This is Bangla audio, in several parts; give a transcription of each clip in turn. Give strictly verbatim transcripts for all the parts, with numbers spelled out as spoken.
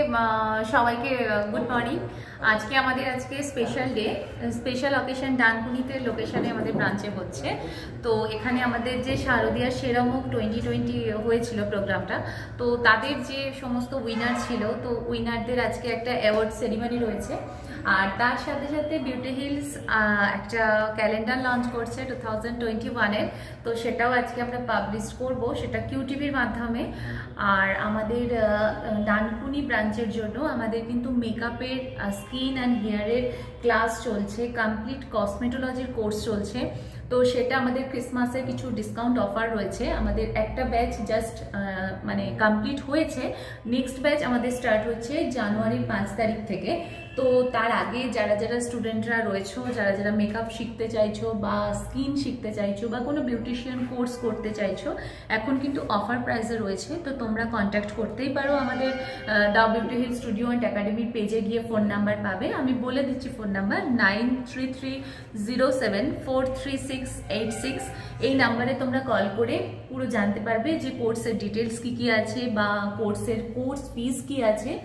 সবাইকে গুড মর্নিং। আজকে আমাদের আজকে স্পেশাল ডে, স্পেশাল অকেশন ডানকুনিতে লোকেশনে আমাদের ব্রাঞ্চে হচ্ছে। তো এখানে আমাদের যে শারদীয়া সেরামুখ টোয়েন্টি টোয়েন্টি হয়েছিল প্রোগ্রামটা, তো তাদের যে সমস্ত উইনার ছিল, তো উইনারদের আজকে একটা অ্যাওয়ার্ড সেরিমনি রয়েছে। আর তার সাথে সাথে বিউটি হিলস একটা ক্যালেন্ডার লঞ্চ করছে টু থাউজেন্ড টোয়েন্টি ওয়ানের, তো সেটাও আজকে আমরা পাবলিশ করব, সেটা কিউটিভির মাধ্যমে। আর আমাদের ডানকুনি ব্রাঞ্চের জন্য আমাদের কিন্তু মেকআপের, স্কিন অ্যান্ড হেয়ারের ক্লাস চলছে, কমপ্লিট কসমেটোলজির কোর্স চলছে। তো সেটা আমাদের ক্রিসমাসের কিছু ডিসকাউন্ট অফার রয়েছে। আমাদের একটা ব্যাচ জাস্ট মানে কমপ্লিট হয়েছে, নেক্সট ব্যাচ আমাদের স্টার্ট হচ্ছে জানুয়ারির পাঁচ তারিখ থেকে। তো তার আগে যারা যারা স্টুডেন্টরা রয়েছো, যারা যারা মেকআপ শিখতে চাইছো বা স্কিন শিখতে চাইছো বা কোনো বিউটিশিয়ান কোর্স করতে চাইছো, এখন কিন্তু অফার প্রাইসে রয়েছে। তো তোমরা কন্ট্যাক্ট করতেই পারো আমাদের the beauty hill studio and একাডেমির পেজে গিয়ে ফোন নাম্বার পাবে। আমি বলে দিচ্ছি phone number nine three three zero seven four three six eight six. এই নাম্বারে তোমরা কল করে পুরো জানতে পারবে যে কোর্সের ডিটেলস কী কী আছে বা কোর্সের কোর্স ফিস কী আছে।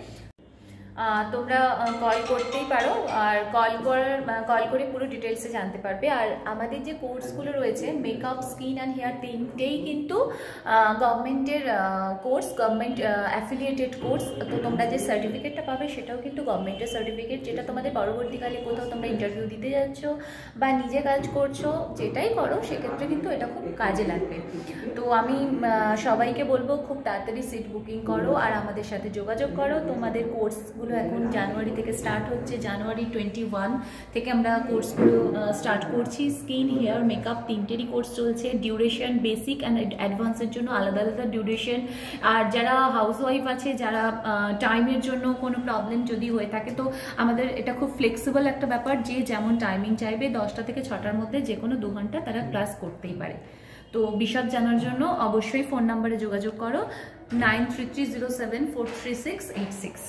তোমরা কল করতেই পারো, আর কল করার কল করে পুরো ডিটেলসে জানতে পারবে। আর আমাদের যে কোর্সগুলো রয়েছে মেকআপ, স্কিন অ্যান্ড হেয়ার, তিনটেই কিন্তু গভর্নমেন্টের কোর্স, গভর্নমেন্ট অ্যাফিলিয়েটেড কোর্স। তো তোমরা যে সার্টিফিকেটটা পাবে সেটাও কিন্তু গভর্নমেন্টের সার্টিফিকেট, যেটা তোমাদের পরবর্তীকালে কোথাও তোমরা ইন্টারভিউ দিতে যাচ্ছ বা নিজে কাজ করছো, যেটাই করো সেক্ষেত্রে কিন্তু এটা খুব কাজে লাগবে। তো আমি সবাইকে বলবো খুব তাড়াতাড়ি সিট বুকিং করো আর আমাদের সাথে যোগাযোগ করো। তোমাদের কোর্সগুলো এখন জানুয়ারি থেকে স্টার্ট হচ্ছে, জানুয়ারি টোয়েন্টি ওয়ান থেকে আমরা কোর্সগুলো স্টার্ট করছি। স্কিন, হেয়ার, মেকআপ তিনটেরই কোর্স চলছে। ডিউরেশন বেসিক অ্যান্ড অ্যাডভান্সের জন্য আলাদা আলাদা ডিউরেশন। আর যারা হাউসওয়াইফ আছে, যারা টাইমের জন্য কোনো প্রবলেম যদি হয়ে থাকে, তো আমাদের এটা খুব ফ্লেক্সিবল একটা ব্যাপার, যে যেমন টাইমিং চাইবে দশটা থেকে ছটার মধ্যে যে কোনো দু ঘন্টা তারা ক্লাস করতেই পারে। তো বিশদ জানার জন্য অবশ্যই ফোন নাম্বারে যোগাযোগ করো nine three three zero seven four three six eight six.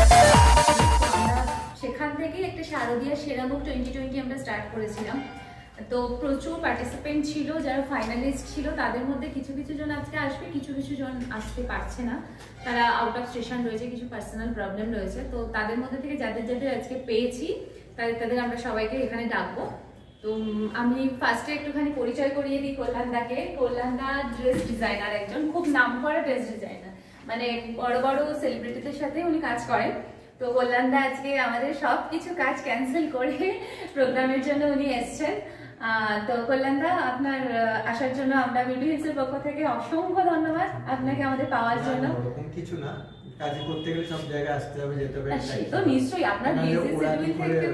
শারদীয়া সেরামুখ টোয়েন্টি টোয়েন্টি আমরা স্টার্ট করেছিলাম। তো প্রচুর পার্টিসিপেন্ট ছিল, যারা ফাইনালিস্ট ছিল তাদের মধ্যে কিছু কিছু জন আজকে আসবে, কিছু কিছু জন আসতে পারছে না, তারা আউট অফ স্টেশন রয়েছে, কিছু পার্সোনাল প্রবলেম রয়েছে। তো তাদের মধ্যে থেকে যাদের যাদের আজকে পেয়েছি তাদের তাদের আমরা সবাইকে এখানে ডাকবো। তো আমি ফার্স্টে একটুখানি পরিচয় করিয়ে দিই কল্যাণদাকে। কল্যাণদা ড্রেস ডিজাইনার, একজন খুব নামকরা ড্রেস ডিজাইনার, মানে বড় বড় সেলিব্রিটিদের সাথে উনি কাজ করেন। তো কল্যাণদা আজকে আমাদের সব কিছু কাজ ক্যান্সেল করে প্রোগ্রামের জন্য উনি এসছেন। তো কল্যাণদা, আপনার আসার জন্য আমরা বিউটি হিলসের পক্ষ থেকে অসংখ্য ধন্যবাদ আপনাকে আমাদের পাওয়ার জন্য। কিছু না, কাজ করতে গেলে সব জায়গায় আসতে হবে, যেতে হবে, তো নিশ্চয়ই আপনার বিজি শিডিউল থেকে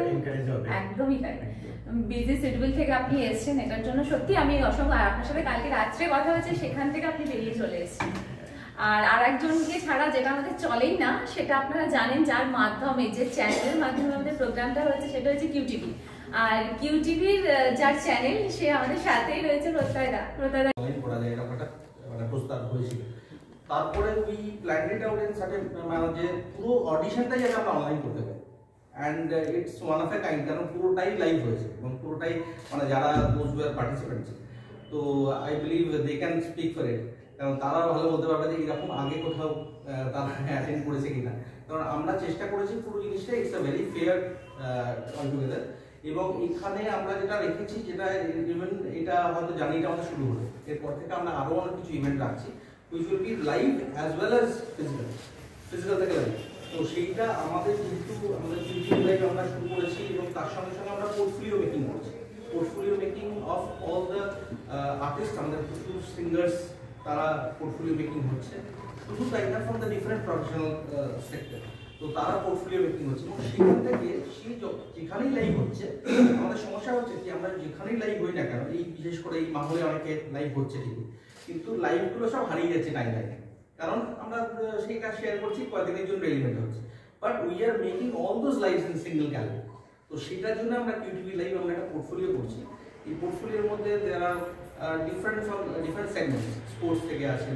একদমই তাই, বিজি শিডিউল থেকে আপনি এসেছেন, এটার জন্য সত্যি আমি অসংখ্য। আর আপনার সাথে কালকে রাত্রে কথা হয়েছে, সেখান থেকে আপনি বেরিয়ে চলে এসেছেন। আর আরেকজনকে ছাড়া যেটা আমাদের চলেই না, সেটা আপনারা জানেন, যার মাধ্যমে, যে চ্যানেলের মাধ্যমে আমাদের প্রোগ্রামটা হয়েছে, সেটা হচ্ছে কিউটিভি। আর কিউটিভির যার চ্যানেল, সে আমাদের সাথেই রয়েছে প্রত্যয়দা। প্রত্যয়দা করা যায় এটা একটা প্রস্তাব হয়েছিল, তারপরে we planned it out in certain মানে যে পুরো অডিশনটাই যাতে আমরা অনলাইন করতে পারি, and it's one of a kind, কারণ পুরোটাই লাইভ হয়েছে এবং পুরোটাই মানে যারা দোজ ওয়ার পার্টিসিপেন্টস, তো I believe they can speak for it, কারণ তারা ভালো বলতে পারবে যে এরকম আগে কোথাও তারা অ্যাটেন্ড করেছে কিনা। কারণ আমরা চেষ্টা করেছি পুরো জিনিসটা it's a very fair altogether. এবং এখানে আমরা যেটা রেখেছি, যেটা ইভেন এটা হয়তো জানি এটা আমাদের শুরু হলো, এরপর থেকে আমরা আরও অনেক কিছু ইভেন্ট রাখছি, which will be live as well as physical, physical থেকে লাইভ। তো সেইটা আমাদের যেহেতু আমাদের ফিজিক্যাল লাইভ আমরা শুরু করেছি, এবং তার সঙ্গে সঙ্গে আমরা পোর্টফোলিও মেকিং করছি, portfolio making of all the artist, আমাদের প্রচুর সিঙ্গার্স, তারা পোর্টফোলিও মেকিং হচ্ছে, শুধু তাই না, from the different professional sector, তো তারা পোর্টফোলিও মেকিং হচ্ছে। এবং সেখান থেকে সেই যেখানেই লাইভ হচ্ছে, আমাদের সমস্যা হচ্ছে কি, আমরা যেখানেই লাইভ হই না কেন, এই বিশেষ করে এই মাহলে অনেকে লাইভ হচ্ছে ঠিকই, কিন্তু লাইভগুলো সব হারিয়ে যাচ্ছে টাইম লাইনে, কারণ আমরা সেইটা শেয়ার করছি কয়েকদিনের জন্য রেলিভেন্ট হচ্ছে, but we are making all those lives in single gallery. তো সেটার জন্য আমরা কিউটিভি লাইভ আমরা একটা পোর্টফোলিও করছি। এই পোর্টফোলিওর মধ্যে there are different from different segments, sports থেকে আছেন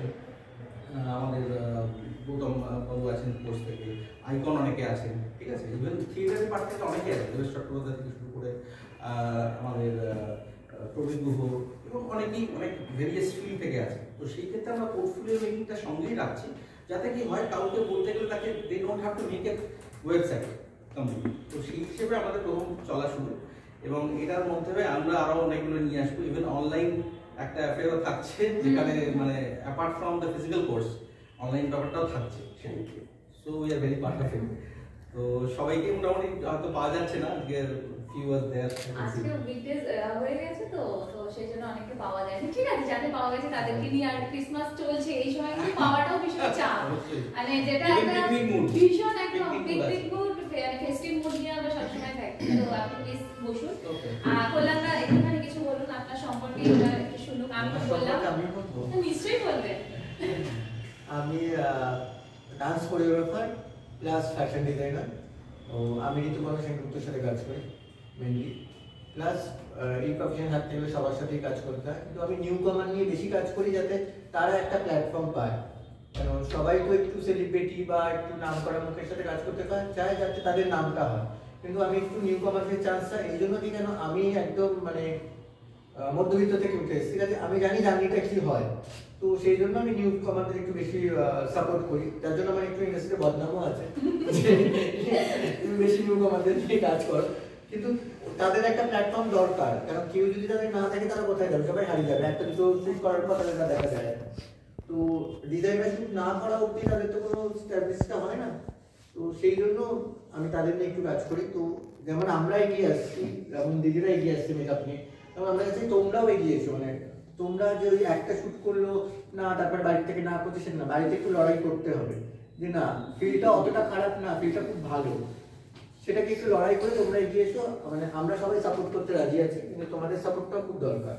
আমাদের গৌতম বাবু আছেন, স্পোর্টস থেকে আইকন অনেকে আছেন, ঠিক আছে, ইভেন থিয়েটারের পার্ট থেকে অনেকে আছে, দেবেশ চট্টোপাধ্যায় থেকে শুরু করে আমাদের প্রবীণ গুহ এবং অনেকেই অনেক ভেরিয়াস ফিল্ড থেকে আছে। তো সেই ক্ষেত্রে আমরা পোর্টফোলিও মেকিংটা সঙ্গেই রাখছি, যাতে কি হয়, কাউকে বলতে গেলে তাকে they don't have to make a website complete. তো সেই হিসেবে আমাদের প্রথম চলা শুরু, এবং এটার মধ্যে আমরা আরও অনেকগুলো নিয়ে আসবো, ইভেন অনলাইন একটা অ্যাফেয়ারও থাকছে, যেখানে মানে apart from the physical course online ব্যাপারটাও থাকছে। So we are very part of it. তো সবাইকে মোটামুটি হয়তো পাওয়া যাচ্ছে না, আজকে ফিউ ওয়াজ দেয়ার, আজকে উইকডেজ হয়ে গেছে, তো তো সেই জন্য অনেকে পাওয়া যায়নি। ঠিক আছে, যাদের পাওয়া গেছে তাদেরকে নিয়ে, আর ক্রিসমাস চলছে, এই সময় কিন্তু পাওয়াটাও ভীষণ চাপ, মানে যেটা একটা ভীষণ একটা পিকনিক মুড, ফেস্টিভ মুড নিয়ে আমরা সবসময় থাকি। তো আপনি প্লিজ বসুন। কল্যাণদা একটুখানি কিছু বলুন আপনার সম্পর্কে, একটু শুনুক। আমি তো বললাম, নিশ্চয়ই বলবেন। আমি dance choreographer plus fashion designer. তো আমি ঋতুপর্ণা সেনগুপ্তের সাথে কাজ করি মেনলি, প্লাস এই প্রফেশন থাকতে গেলে সবার সাথেই কাজ করতে হয়, কিন্তু আমি নিউ কামার নিয়ে বেশি কাজ করি, যাতে তারা একটা প্ল্যাটফর্ম পায়। কারণ সবাই তো একটু সেলিব্রিটি বা একটু নাম করা মুখের সাথে কাজ করতে চায়, যাতে তাদের নামটা হয়, কিন্তু আমি একটু নিউ কামার্সের চান্সটা এই জন্য দিই, কেন আমি একদম মানে মধ্যবিত্ত থেকে উঠে এসেছি, কাজে আমি জানি জার্নিটা কি হয়। তো সেই জন্য আমি নিউ কামারদের একটু বেশি সাপোর্ট করি, তার জন্য আমার একটু ইন্ডাস্ট্রিতে বদনামও আছে, তুমি বেশি নিউ কামারদের নিয়ে কাজ করো, কিন্তু তাদের একটা প্ল্যাটফর্ম দরকার, কারণ কেউ যদি তাদের না থাকে তারা কোথায় যাবে, সবাই হারিয়ে যাবে, একটা দুটো শুট করার পর তাদের না দেখা যায়। তো ডিজাইনার শুট না করা অবধি তাদের তো কোনো স্ট্যাবলিশটা হয় না। তো সেই জন্য আমি তাদের নিয়ে একটু কাজ করি। তো যেমন আমরা এগিয়ে আসছি, যেমন দিদিরা এগিয়ে আসছে মেকআপ নিয়ে, তেমন আমরা চাই তোমরাও এগিয়েছো, মানে তোমরা যে ওই একটা শুট করলো না, তারপর বাড়ি থেকে না করতে, সেটা না, বাড়িতে একটু লড়াই করতে হবে যে না ফিল্ডটা অতটা খারাপ না, ফিল্ডটা খুব ভালো, সেটাকে একটু লড়াই করে তোমরা এগিয়ে এসো। মানে আমরা সবাই সাপোর্ট করতে রাজি আছি, কিন্তু তোমাদের সাপোর্টটাও খুব দরকার।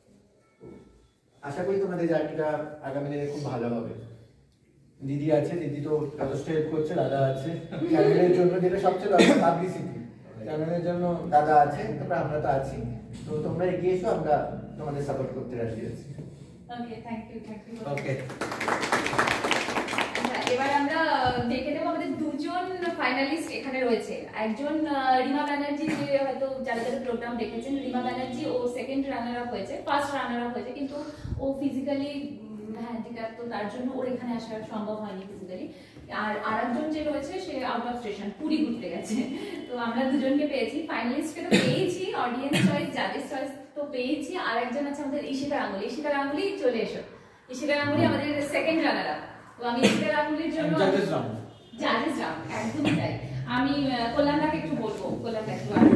আশা করি তোমাদের জার্নিটা আগামী দিনে খুব ভালো হবে। দিদি আছে, দিদি তো যথেষ্ট হেল্প করছে, দাদা আছে চ্যানেলের জন্য, যেটা সবচেয়ে দরকার পাবলিসিটি, চ্যানেলের জন্য দাদা আছে, তারপর আমরা তো আছি। তো তোমরা এগিয়ে এসো, আমরা তোমাদের সাপোর্ট করতে রাজি আছি। Okay, thank you, thank you. Okay. এবার আমরা দেখে দেবো আমাদের দুজন ফাইনালিস্ট এখানে রয়েছে। একজন রিমা ব্যানার্জি, যে হয়তো যারা যারা প্রোগ্রাম দেখেছেন, রিমা ব্যানার্জি ও সেকেন্ড রানার আপ হয়েছে, ফার্স্ট রানার আপ হয়েছে, কিন্তু ও ফিজিক্যালি হ্যান্ডিক্যাপ, তো তার জন্য ওর এখানে আসা সম্ভব হয়নি ফিজিক্যালি। আর আরেকজন যে রয়েছে সে আউট অফ স্টেশন, পুরী ঘুরতে গেছে। তো আমরা দুজনকে পেয়েছি, ফাইনালিস্টকে তো পেয়েছি, অডিয়েন্স চয়েস, জাজেস চয়েস তো পেয়েছি। আর একজন আছে আমাদের ঈশিতা গাঙ্গুলি। ঈশিতা গাঙ্গুলি চলে এসো। ঈশিতা গাঙ্গুলি আমাদের সেকেন্ড রানার আপ। তো আমি ঈশিতা গাঙ্গুলির জন্য জাজেস রাউন্ড জাজেস রাউন্ড একদমই তাই। আমি কল্যাণদাকে একটু বলবো, কল্যাণদা একটু আর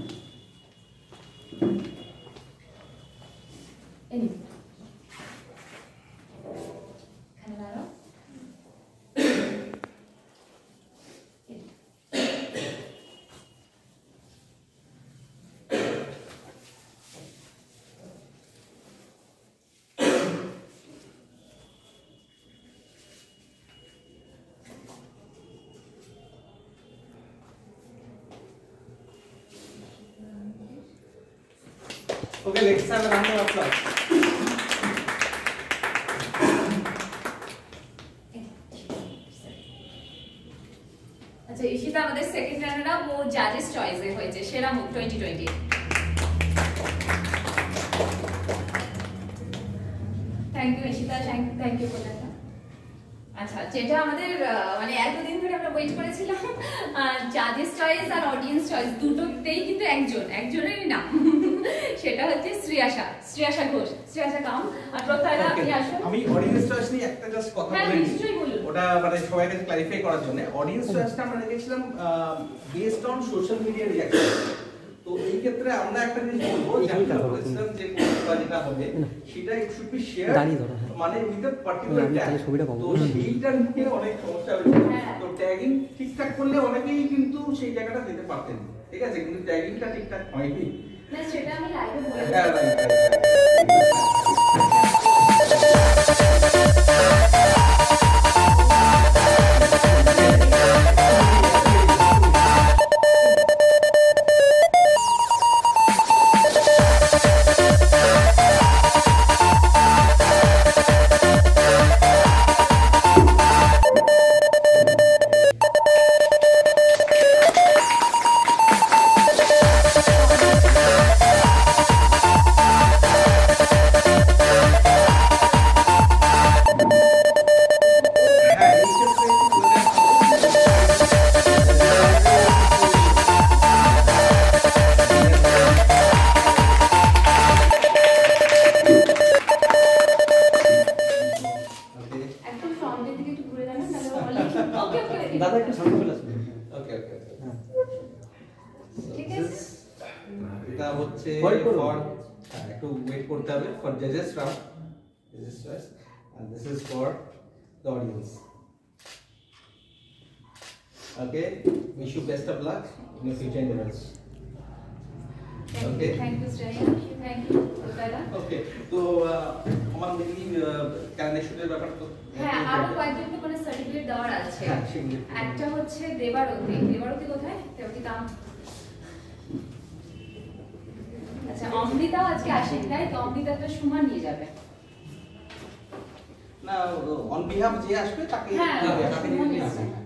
Okay, let's have a round of applause. আচ্ছা, ঈশিতা আমাদের সেকেন্ড রানার আপ, ও জাজেস চয়েসে হয়েছে সেরা মুখ twenty twenty. Thank you Ishita, thank you কল্যাণদা। আচ্ছা, যেটা আমাদের মানে এতদিন ধরে আমরা ওয়েট করেছিলাম, জাজেস চয়েস আর অডিয়েন্স চয়েস দুটোতেই কিন্তু একজন একজনেরই নাম, সেটা হচ্ছে শ্রেয়াশা, শ্রেয়াশা ঘোষ। শ্রেয়াশা কাম আর প্রত্যয়দা আপনি আসুন। আমি অডিয়েন্স চয়েস নিয়ে একটা জাস্ট কথা বলে নিশ্চয়ই বলুন, ওটা মানে সবাই কাছে ক্লারিফাই করার জন্য। অডিয়েন্স চয়েসটা আমরা রেখেছিলাম based on social media reaction. তো এই ক্ষেত্রে আমরা একটা জিনিস বলবো, যে আমি বলেছিলাম যে কোনটা যেটা হবে সেটা ইট শুড বি শেয়ার মানে উইথ আ পার্টিকুলার ট্যাগ। তো সেইটা নিয়ে অনেক সমস্যা হয়েছে। তো ট্যাগিং ঠিকঠাক করলে অনেকেই কিন্তু সেই জায়গাটা দিতে পারতেন, ঠিক আছে, কিন্তু ট্যাগিংটা ঠিকঠাক হয়নি। না সেটা আমি লাইভে বলে হ্যাঁ দাদা একটু সামনে চলে আসুন। ওকে ওকে ঠিক আছে। এটা হচ্ছে Wait করুন। ফর একটু ওয়েট করতে হবে for জাজেস round, জাজেস choice, and this is for the audience. Okay, wish you best of luck in your future endeavors. Okay. Thank you Shreya, thank you প্রত্যয়দা। ওকে, তো আমার মেনলি ক্যালেন্ডার শুটের ব্যাপার তো হ্যাঁ, আরো কয়েকজনকে মানে সার্টিফিকেট দেওয়ার আছে। হ্যাঁ, সেগুলো। একটা হচ্ছে দেবারতী। দেবারতী কোথায়? দেবারতী কাম। আচ্ছা, অমৃতাও আজকে আসেনি, তাই তো? অমৃতাকে সুমা নিয়ে যাবে। না, অন বিহাফ যে আসবে তাকে হ্যাঁ, তাকে সুমন নিয়ে এসছে। আসবে।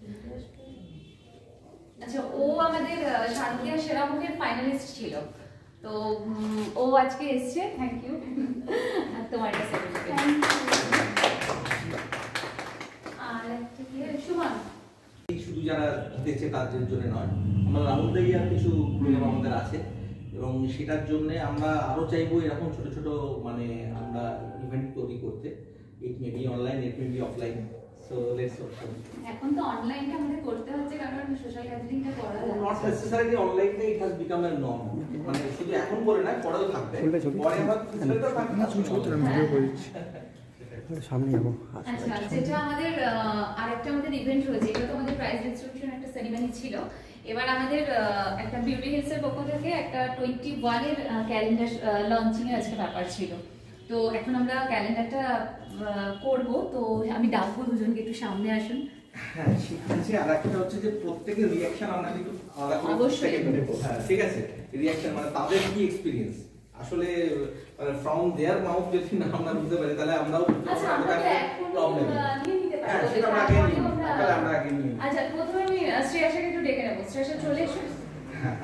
আচ্ছা, ও আমাদের শারদীয়া সেরা মুখের ফাইনালিস্ট ছিল, তো উম, ও আজকে এসছে। Thank you. আর তোমার একটা সার্টিফিকেট। আর একটা কি সুমন, শুধু যারা দেখছে তাদের জন্য নয়, আমরা রাহুল দাইয়ার কিছু প্রোগ্রাম আমাদের আছে এবং সেটার জন্য আমরা আরো চাইবো এরকম ছোট ছোট মানে আমরা ইভেন্ট তৈরি করতে। It may be online, it may be offline. So let's hope. এখন তো অনলাইনটা আমাদের করতে হচ্ছে, কারণ সোশ্যাল গ্যাদারিংটা করা নট যাচ্ছে। নেসেসারিলি অনলাইনে it has become a norm, মানে শুধু এখন বলে না, পরেও থাকবে, পরে আবার ফিজিক্যালটাও থাকবে না। সামনে যাবো। আচ্ছা, যেটা আমাদের আহ, আরেকটা আমাদের ইভেন্ট রয়েছে, এটা তো আমাদের প্রাইজ ডিস্ট্রিবিউশন একটা সেরিমনি ছিল। এবার আমাদের আহ, একটা বিউটি হিলসের পক্ষ থেকে একটা টোয়েন্টি ওয়ানের ক্যালেন্ডার লঞ্চিং এর আজকে ব্যাপার ছিল। তো এখন আমরা ক্যালেন্ডারটা করব, তো আমি ডাকবো দুজনকে একটু সামনে আসুন। হ্যাঁ, শিখতেছি। আর একটা হচ্ছে যে প্রত্যেকের রিঅ্যাকশন আমরা কিন্তু আলাদা করে অবশ্যই। প্রত্যেকে নেব। হ্যাঁ, ঠিক আছে, রিঅ্যাকশন মানে তাদের কি এক্সপেরিয়েন্স আসলে মানে ফ্রম দেয়ার মাউথ যদি না আমরা বুঝতে পারি তাহলে আমরাও আচ্ছা, আমরা তো এখন প্রবলেম। নিয়ে নিতে হ্যাঁ পারবো। সেটা আমরা আগে নিই, তারপরেও আমরা- তাহলে আমরা আগে নিই। আচ্ছা প্রথমে আমি আহ, শ্রেয়াসাকে একটু ডেকে নেবো। শ্রেয়াসা চলে এসো। হ্যাঁ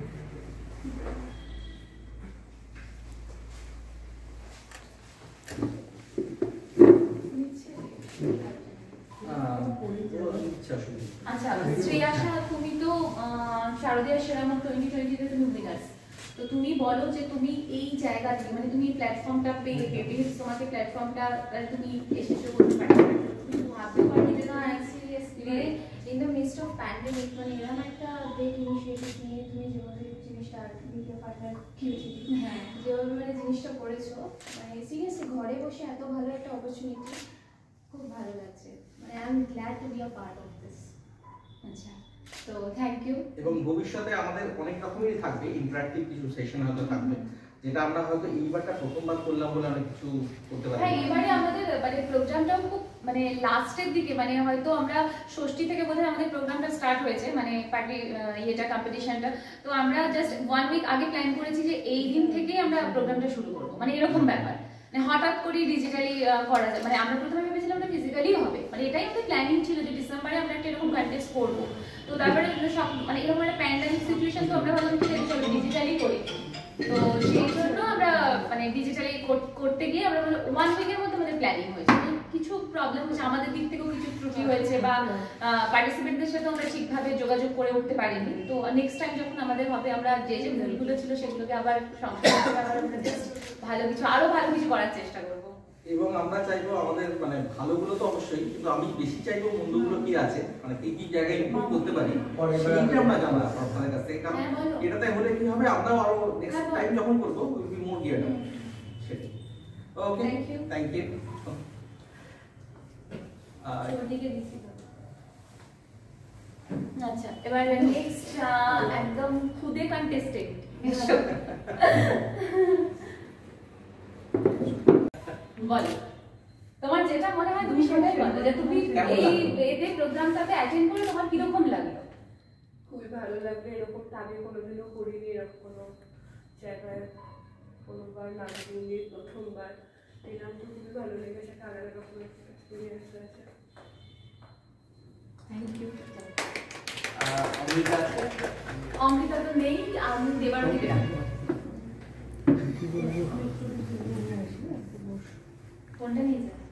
ইচ্ছা শুধু আচ্ছা শ্রেয়াসা, তুমি তো আহ, শারদীয়া সেরামক টোয়েন্টি টোয়েন্টিতে তুমি উইনার্স। তো তুমি বলো যে তুমি এই জায়গা থেকে মানে তুমি প্ল্যাটফর্মটা পেয়ে বেবি তোমাকে প্ল্যাটফর্মটা তুমি এসেছো বলতে পারো, তুমি ভাবতে পারবে যে না seriously in the midst of pandemic মানে এরকম একটা গ্রেট ইনিশিয়েটিভ নিয়ে তুমি যেভাবে জিনিসটা মিডিয়া পার্টনার কিউসিডি হ্যাঁ যেভাবে মানে জিনিসটা করেছো মানে সিরিয়াসলি ঘরে বসে এত ভালো একটা অপরচুনিটি, খুব ভালো লাগছে। মানে I am glad to be a part of this. আচ্ছা তো থ্যাংক ইউ। এবং ভবিষ্যতে আমাদের অনেক রকমেরই থাকবে, ইন্টারঅ্যাক্টিভ কিছু সেশন হয়তো থাকবে, যেটা আমরা হয়তো এইবারটা প্রথমবার করলাম বলে অনেক কিছু করতে পারি। হ্যাঁ এবারে আমাদের মানে প্রোগ্রামটাও খুব মানে লাস্টের দিকে মানে হয়তো আমরা ষষ্ঠী থেকে বোধহয় আমাদের প্রোগ্রামটা স্টার্ট হয়েছে মানে পার্টি ইয়েটা কম্পিটিশনটা। তো আমরা জাস্ট ওয়ান উইক আগে প্ল্যান করেছি যে এই দিন থেকেই আমরা প্রোগ্রামটা শুরু করবো, মানে এরকম ব্যাপার। মানে হঠাৎ করে ডিজিটালি করা যায়, মানে আমরা প্রথমে ভেবেছিলাম ওটা ফিজিক্যালি হবে, মানে এটাই আমাদের প্ল্যানিং ছিল যে ডিসেম্বরে আমরা একটা এরকম কন্টেস্ট করবো। তো তারপরে সব মানে এরকম একটা প্যান্ডামিক সিচুয়েশন, তো আমরা ভাবলাম ঠিক আছে চলো ডিজিটালি করি। তো সেই জন্য আমরা মানে ডিজিটালি করতে গিয়ে আমরা ওয়ান উইকের মধ্যে আমাদের প্ল্যানিং হয়েছে। কিছু প্রবলেম হচ্ছে আমাদের দিক থেকেও, কিছু ত্রুটি হয়েছে বা পার্টিসিপেন্টদের সাথে আমরা ঠিকভাবে যোগাযোগ করে উঠতে পারিনি। তো নেক্সট টাইম যখন আমাদের হবে আমরা যে যে ভুলগুলো ছিল সেগুলোকে আবার সংশোধন করে আবার আমরা just ভালো কিছু আরো ভালো কিছু করার চেষ্টা করবো। এবং আমরা চাইবো আমাদের মানে ভালোগুলো তো অবশ্যই, কিন্তু আমি বেশি চাইবো মন্দগুলো কি আছে, মানে কি কি জায়গায় ইমপ্রুভ করতে পারি সেইটা আমরা জানবো আপনাদের কাছ থেকে। কারণ এটাতে হলে কি হবে, আমরাও আরো নেক্সট টাইম যখন করবো will be more geared up. সেটাই। Okay Thank you. Thank you. ওদিকে দিচ্ছি তো। আচ্ছা এবার নেক্সট একদম খুদে কন্টেস্টেন্ট বলো, তোমার যেটা মনে হয় তুমি সেটাই বলো, যে তুমি এই এতে প্রোগ্রামটাতে অ্যাটেন্ড করে তোমার কিরকম লাগলো? খুবই ভালো লাগবে। এরকম আগে কোনোদিনও করিনি, এরকম কোনো জায়গায় কোনোবার নাচ দিইনি, প্রথমবার দিলাম। তো খুবই ভালো লেগেছে, একটা আলাদা রকমের এক্সপিরিয়েন্স হয়েছে। Thank you. অমৃতা আছে? অমৃতা তো নেই, আমি দেবারতিকে রাখবো। কোনটা নিয়ে যাও?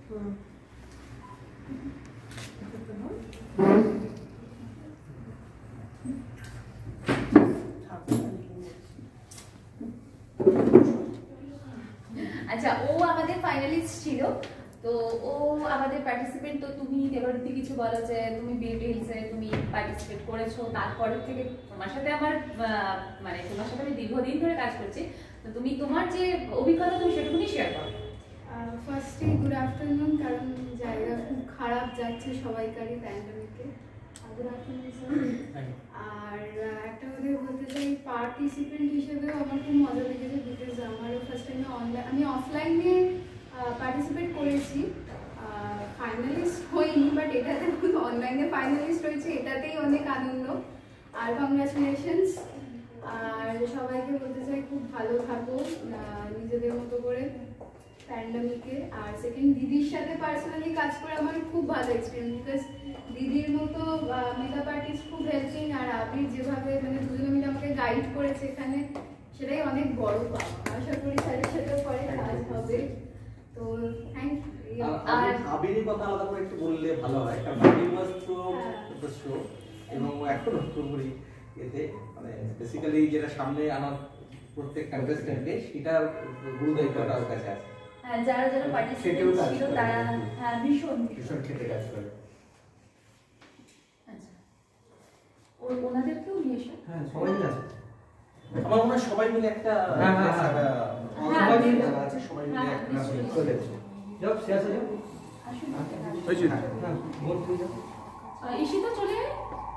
আচ্ছা ও আমাদের ফাইনালিস্ট ছিল, তো ও আমাদের পার্টিসিপেন্ট। তো তুমি দেবারতী কিছু বলো যে তুমি বিউটি হিলসে তুমি পার্টিসিপেট করেছো, তারপর থেকে তোমার সাথে আমার আহ, মানে তোমার সাথে আমি দীর্ঘদিন ধরে কাজ করছি। তো তুমি তোমার যে অভিজ্ঞতা তুমি সেটুকুনি শেয়ার করো। ফার্স্টে গুড আফটারনুন, কারণ জায়গা খুব খারাপ যাচ্ছে সবাইকারই প্যান্ডেমিকে। Good afternoon sir. আর আহ, একটা কথা বলতে চাই, পার্টিসিপেন্ট হিসেবেও আমার খুব মজা লেগেছে, বিকজ আমারও ফার্স্ট টাইমে অনলাইন আমি অফলাইনে পার্টিসিপেট করেছি, ফাইনালিস্ট হইনি, বাট এটাতে অনলাইনে ফাইনালিস্ট হয়েছে, এটাতেই অনেক আনন্দ। আর কংগ্রাচুলেশনস। আর সবাইকে বলতে চাই খুব ভালো থাকো আহ, নিজেদের মতো করে প্যান্ডেমিকে। আর সেকেন্ড, দিদির সাথে পার্সোনালি কাজ করে আমার খুব ভালো এক্সপিরিয়েন্স, বিকজ দিদির মতো মেকআপ আর্টিস্ট খুব হেল্পিং, আর আবির যেভাবে মানে দুজনে মিলে আমাকে গাইড করেছে এখানে, সেটাই অনেক বড় পাওয়া। আশা করি স্যারের সাথেও পরে কাজ হবে। তো থ্যাংক ইউ। আর আবিরের কথা আলাদা করে একটু বললে ভালো হয়, কারণ Abir was through the show এবং এখনো পুরোপুরি এতে মানে বেসিক্যালি যেটা সামনে আনার প্রত্যেক কন্টেস্টেন্টে সেটার গুরু দায়িত্বটা ওর কাছে আছে। হ্যাঁ যারা যারা পার্টিসিপেন্ট ছিল তারা হ্যাঁ ভীষণ ভীষণ খেতে কাজ করে। আচ্ছা ওর ওনাদেরকেও নিয়ে এসো। হ্যাঁ সবাই মিলে আছে, আমার মনে হয় সবাই মিলে একটা হ্যাঁ, হ্যাঁ, হ্যাঁ। সবাই মিলে যারা আছে সবাই মিলে হ্যাঁ, একটা নিশ্চয়ই। চলে এসো। যাও, শেষ হয়ে যাও। আসুন হ্যাঁ, বোন তুই যাও। আহ, ঈশিতা চলে আয়।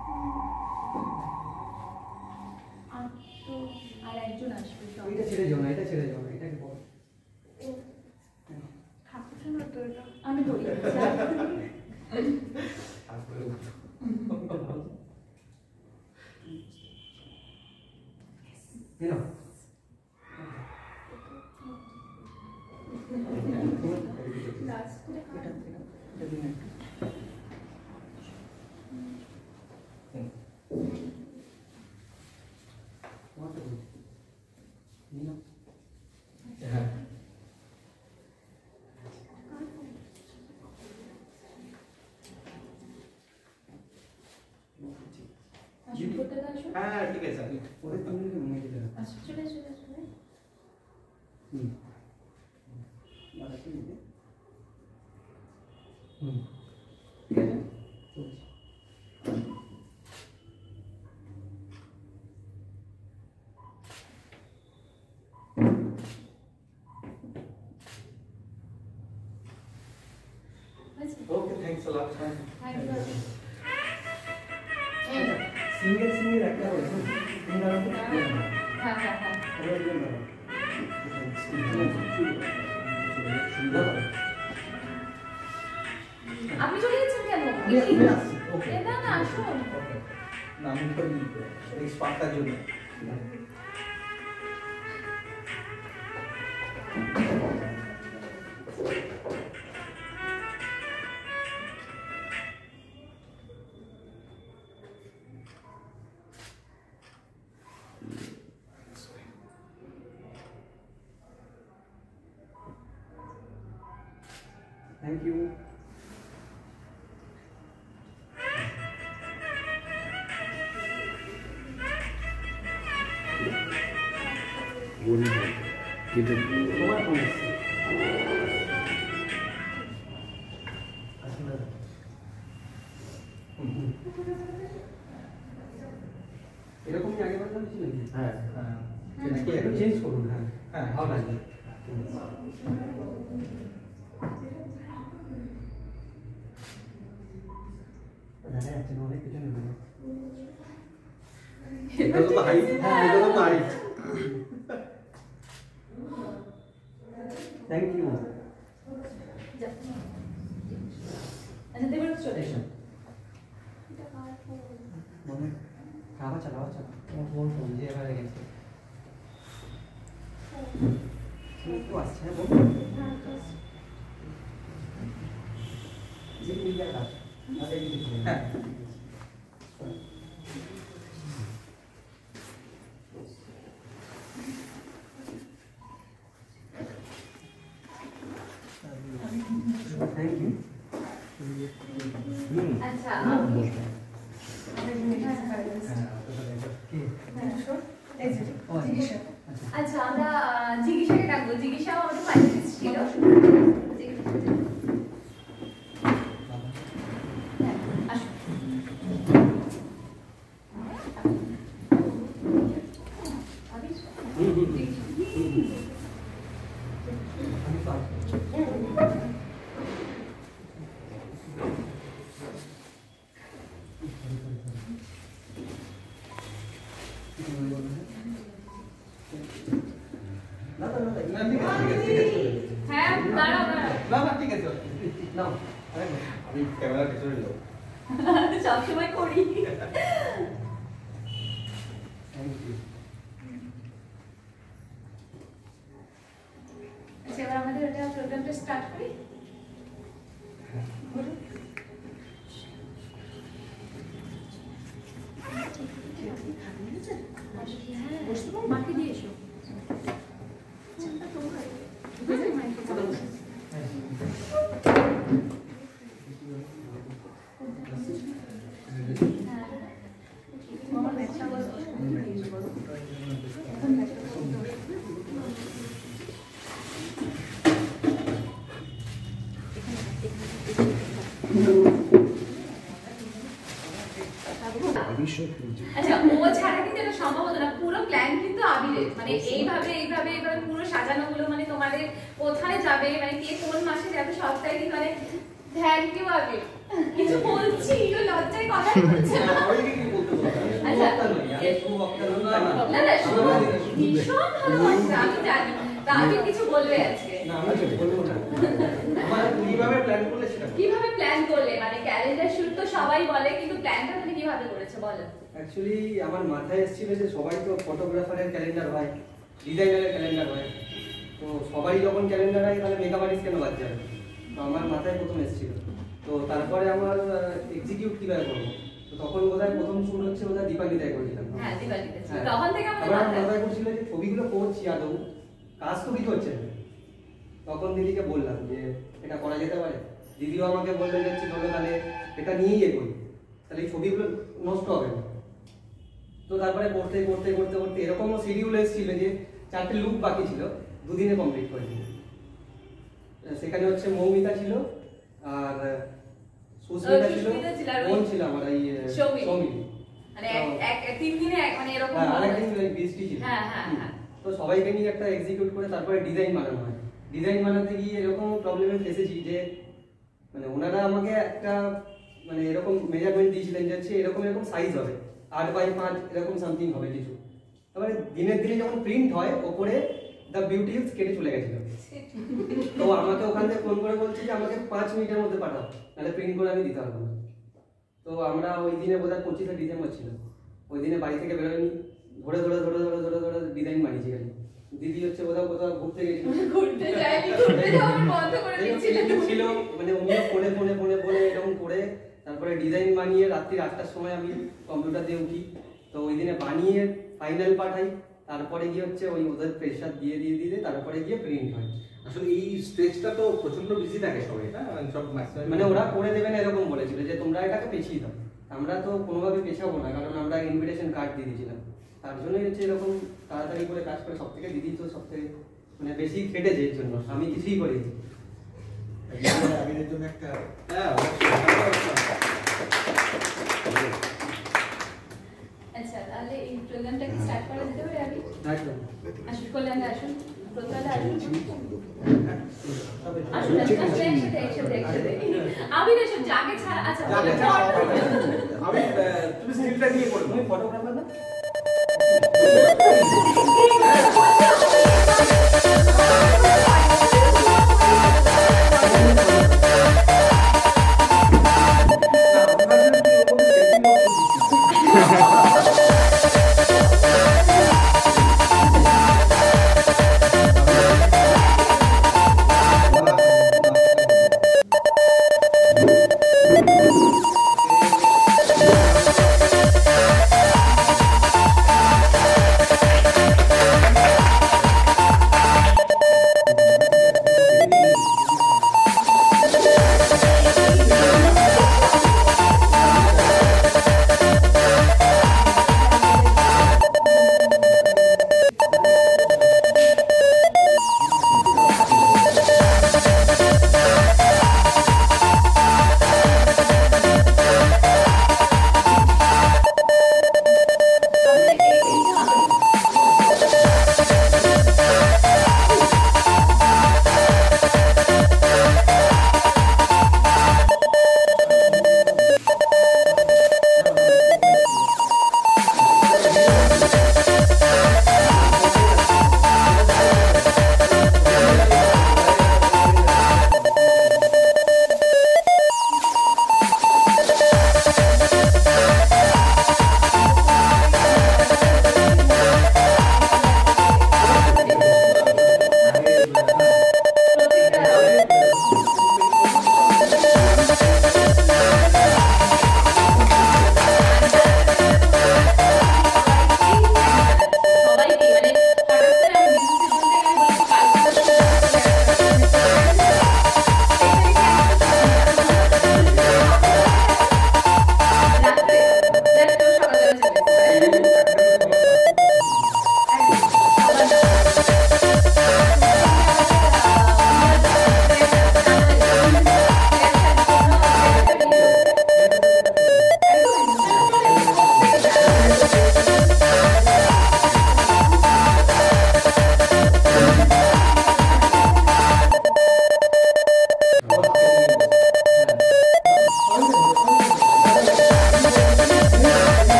আর তো আর একজন আসবে সব। এটা ছেড়ে যাও না, এটা ছেড়ে যাও না, এটাকে বল। ঠাকুর না তো এটা আমি ধরি তারপরে উঠো। এই নাও। লাস্ট এটা, এটা, এটা দিন একটু। হ্যাঁ হ্যাঁ ঠিক আছে ওরে তুমি মনে দিতে চলে চলে চলে হুম মারাতে দিতে হুম ঠিক আছে okay thanks a lot single single একটা হয়েছে তুমি না হ্যাঁ হ্যাঁ হ্যাঁ আপনি চলে যাচ্ছেন কেন? ওকে এ না না আসুন। না আমি তো এই স্পার্কটার জন্য Thank you. তোমার ফোন এসছে এরকমই আগে বাদ দিয়েছি নাকি? হ্যাঁ হ্যাঁ নাকি এখন চেঞ্জ করুন হ্যাঁ হ্যাঁ ভালো লাগবে দেখা যাচ্ছে না অনেক কিছু নেবে এটা তো হাইট হ্যাঁ এটা তো হাইট থ্যাংক ইউ আচ্ছা দেবেন চলে এসো। মনে খাওয়া চালাও চালা তোমার ফোন ফোন যে এবারে গেছে তুমি তো আসছে হ্যাঁ বল জি ঠিক আছে আরে কিছু হ্যাঁ থ্যাংক ইউ আচ্ছা আচ্ছা আমরা জিজ্ঞাসাকে ডাকবো। জিজ্ঞাসাও আমাদের ফাইনালিস্ট ছিল। হ্যাঁ, আসুন। না ঠিক আছে ঠিক আছে হ্যাঁ দাঁড়াও দাঁড়াও না না ঠিক আছে নাও আমি ক্যামেরা পিছনে নিলাম সবসময় করি। থ্যাংক ইউ আচ্ছা এবার আমাদের এটা প্রোগ্রামটা স্টার্ট করি। মাকে দিয়ে এসো। আচ্ছা ও ছাড়া কিন্তু এটা সম্ভব হতো না। পুরো প্ল্যান কিন্তু আবিরের, মানে এইভাবে এইভাবে এইভাবে পুরো সাজানো গুলো, মানে তোমাদের কোথায় যাবে, মানে কে কোন মাসে যাবে সবটাই কিন্তু, মানে থ্যাংক ইউ আবির। কিছু বলছি ও লজ্জায় কথা বলছে না। আচ্ছা না না শুনো, ভীষণ ভালো লাগছে, আমি জানি। তা আবির কিছু বলবে আজকে? না আমি বলবো না আমার কিভাবে প্ল্যান করলে সেটা কিভাবে প্ল্যান করলে? মানে ক্যালেন্ডার শুট তো সবাই বলে, কিন্তু প্ল্যানটা তুমি কিভাবে করেছো বলো? অ্যাকচুয়ালি আমার মাথায় এসেছিল যে সবাই তো ফটোগ্রাফারের ক্যালেন্ডার হয়, ডিজাইনারের ক্যালেন্ডার হয়, তো সবাই যখন ক্যালেন্ডার হয় তাহলে মেকআপ আর্টিস্ট কেন বাদ যাবে? তো আমার মাথায় প্রথম এসেছিল। তো তারপরে আমার এক্সিকিউট কীভাবে করবো, তো তখন বোধহয় প্রথম শুট হচ্ছে বোধহয় দীপালিতায় করেছিলাম। হ্যাঁ দিবালিতে ছিল। হ্যাঁ। তখন থেকে আমাদের আবার আমার মাথায়- মাথায় করছিল যে ছবিগুলো করছি আদৌ কাজ তো কিছু হচ্ছে না। তখন দিদিকে বললাম যে এটা করা যেতে পারে। দিদিও আমাকে বললে যে চলো তাহলে এটা নিয়েই এগোই, তাহলে এই ছবিগুলো নষ্ট হবে না। তো তারপরে করতে করতে করতে করতে এরকমও শিডিউল এসেছিল যে চারটে লুক বাকি ছিল, দুদিনে কমপ্লিট করে দিই। সেখানে হচ্ছে মৌমিতা ছিল আর সুস্মিতা ছিল, সুস্মিতা ছিল আর ওই বোন ছিল আমার এই সৌমিলি। সৌমিলি। মানে এক- এক এক- তিন দিনে এক মানে এরকম হ্যাঁ, হলো। আরেকদিন ওই বৃষ্টি ছিল। হ্যাঁ হ্যাঁ হ্যাঁ। তো সবাইকে নিয়ে একটা এক্সিকিউট করে তারপরে ডিজাইন বানানো হয়। ডিজাইন বানাতে গিয়ে এরকম প্রবলেমে ফেসেছি যে মানে ওনারা আমাকে একটা মানে এরকম মেজারমেন্ট দিয়েছিলেন যে হচ্ছে এরকম এরকম সাইজ হবে, আট বাই পাঁচ এরকম সামথিং হবে কিছু। তারপরে দিনের দিনে যখন প্রিন্ট হয় ওপরে দ্য বিউটি হিলস কেটে চলে গেছিল। তো আমাকে ওখান থেকে ফোন করে বলছে যে আমাকে পাঁচ মিনিটের মধ্যে পাঠাও, নাহলে প্রিন্ট করে আমি দিতে পারবো না। তো আমরা ওই দিনে বোধহয় পঁচিশে ডিসেম্বর ছিল, ওই দিনে বাড়ি থেকে বেরোয়নি, ধরে ধরে ধরে ধরে ধরে ধরে ডিজাইন বানিয়েছি খালি। দিদি হচ্ছে কোথাও কোথাও ঘুরতে গেছিল, ঘুরতে যাইনি, ঘুরতে যাওয়া আমি বন্ধ করে দিয়েছিলাম। ছিল মানে উনিও ফোনে ফোনে ফোনে ফোনে এরকম করে তারপরে ডিজাইন বানিয়ে রাত্রি আটটার সময় আমি কম্পিউটার দিয়ে উঠি। তো ওই দিনে বানিয়ে ফাইনাল পাঠাই, তারপরে গিয়ে হচ্ছে ওই ওদের প্রেশার দিয়ে দিয়ে দিয়ে তারপরে গিয়ে প্রিন্ট হয়। আসলে এই স্ট্রেচটা তো প্রচন্ড বিজি থাকে সবাই, হ্যাঁ সব ম্যাক্সিমাম মানে ওরা করে দেবে না এরকম বলেছিল যে তোমরা এটাকে পেছিয়ে দাও। আমরা তো কোনোভাবে পেছাবো না, কারণ আমরা ইনভিটেশন কার্ড দিয়ে দিয়েছিলাম। তার জন্যই হচ্ছে এরকম তাড়াতাড়ি করে কাজ করে সব থেকে দিদি তো সব থেকে মানে বেশি খেটেছে এর জন্য, আমি কিছুই করিনি। আবিরের জন্য একটা হ্যাঁ আচ্ছা তাহলে এই প্রোগ্রামটাকে স্টার্ট করা যেতে পারে। আমি একদম আসুন কল্যাণে আসুন, প্রত্যেকটা আসুন আসুন আসুন একসাথে একসাথে একসাথে। আমি না সব জাগে ছাড়া আচ্ছা যাকে ছাড়া হবে না। আমি আহ, তুমি স্টিলটা দিয়ে করবে তুমি ফটোগ্রাফার না?